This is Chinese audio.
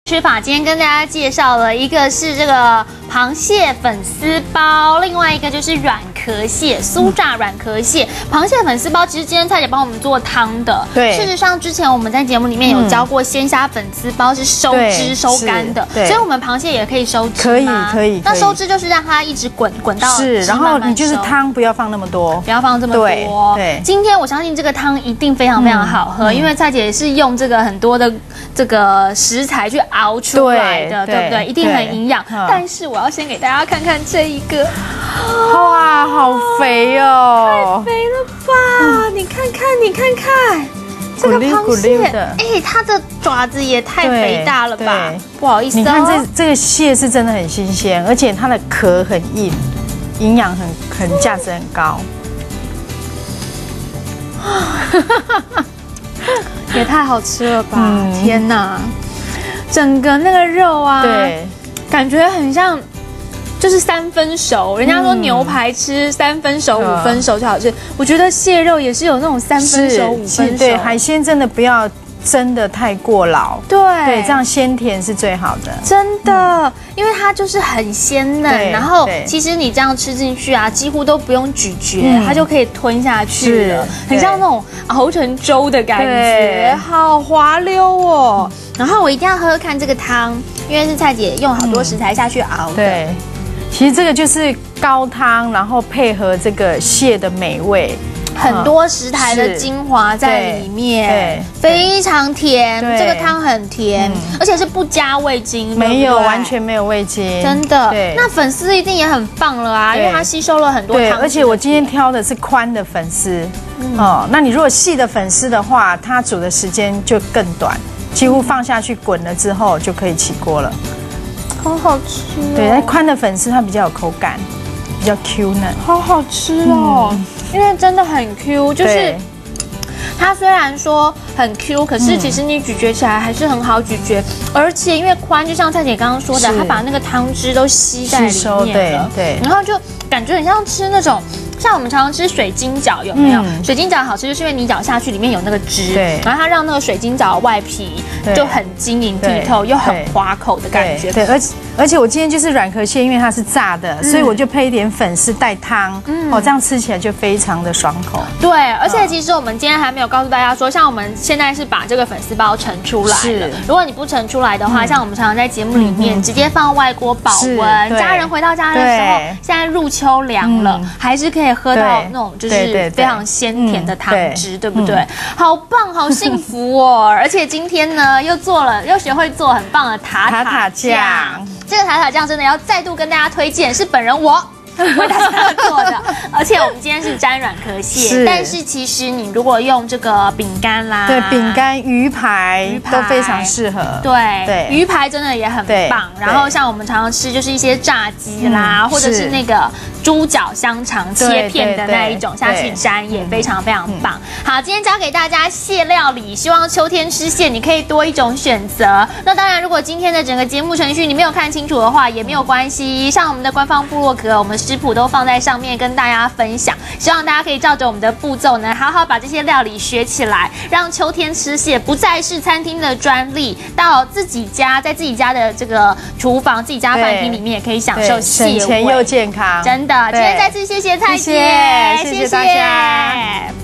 吃法今天跟大家介绍了一个是这个螃蟹粉丝包，另外一个就是软壳蟹酥炸软壳蟹。螃蟹粉丝包其实今天蔡姐帮我们做汤的， 对。 事实上之前我们在节目里面有教过鲜虾粉丝包是收汁收干的，所以我们螃蟹也可以收汁吗？ 可以。 那收汁就是让它一直滚到是，然后你就是汤不要放那么多， 不要放这么多。对。今天我相信这个汤一定非常非常好喝，因为蔡姐是用这个很多的这个食材去熬出来的，对不对？一定很营养。但是我要先给大家看看这一个， 哇，好肥哦！ 太肥了吧！你看看，这个螃蟹，哎，它的爪子也太肥大了吧！不好意思， 你看这个蟹是真的很新鲜，而且它的壳很硬，营养很价值很高。 也太好吃了吧！天哪，整个那个肉啊， 对， 感觉很像就是3分熟。人家说牛排吃3分熟、5分熟就好吃，我觉得蟹肉也是有那种3分熟、5分熟。 对，海鲜真的不要蒸得太过老，对，这样鲜甜是最好的。 真的，因为它就是很鲜嫩，然后其实你这样吃进去啊，几乎都不用咀嚼，它就可以吞下去了，很像那种熬成粥的感觉，好滑溜哦。然后我一定要喝喝看这个汤，因为是蔡姐用好多食材下去熬的。 对，其实这个就是高汤，然后配合这个蟹的美味。 很多食材的精华在里面，非常甜。这个汤很甜，而且是不加味精， 没有，完全没有味精， 真的。那粉丝一定也很棒了啊，因为它吸收了很多汤汁。 而且我今天挑的是宽的粉丝，那你如果细的粉丝的话，它煮的时间就更短，几乎放下去滚了之后就可以起锅了。 好好吃哦！ 对，那宽的粉丝它比较有口感，比较 Q 嫩， 好好吃哦。因为真的很 Q， 就是它虽然说很 Q， 可是其实你咀嚼起来还是很好咀嚼，而且因为宽，就像蔡姐刚刚说的，它把那个汤汁都吸在里面了，对，然后就感觉很像吃那种。像我们常常吃水晶饺，有没有？水晶饺好吃，就是因为你咬下去里面有那个汁，然后它让那个水晶饺的外皮就很晶莹剔透，又很滑口的感觉。 对，而且我今天就是软壳蟹，因为它是炸的，所以我就配一点粉丝带汤，这样吃起来就非常的爽口。 对，而且其实我们今天还没有告诉大家说，像我们现在是把这个粉丝包盛出来了。如果你不盛出来的话，像我们常常在节目里面直接放外锅保温，家人回到家的时候，现在入秋凉了，还是可以喝到那种就是非常鲜甜的汤汁，对不对？好棒，好幸福哦！而且今天呢，又学会做很棒的塔塔酱。这个塔塔酱真的要再度跟大家推荐，是本人我为大家做的，而且我们今天是沾软壳蟹，但是其实你如果用这个饼干啦， 对，饼干、鱼排都非常适合。 对，鱼排真的也很棒。然后像我们常常吃就是一些炸鸡啦，或者是那个猪脚香肠切片的那一种下去沾，也非常非常棒。好，今天教给大家蟹料理，希望秋天吃蟹你可以多一种选择。那当然，如果今天的整个节目程序你没有看清楚的话，也没有关系，上我们的官方部落格，我们食谱都放在上面跟大家分享，希望大家可以照着我们的步骤呢，好好把这些料理学起来，让秋天吃蟹不再是餐厅的专利，到自己家，在自己家的这个厨房、自己家饭厅里面也可以享受蟹味， 省钱又健康， 真的。今天再次谢谢蔡姐， 谢谢大家。